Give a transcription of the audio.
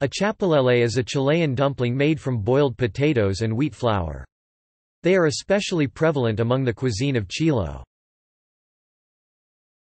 A chapalele is a Chilean dumpling made from boiled potatoes and wheat flour. They are especially prevalent among the cuisine of Chilo.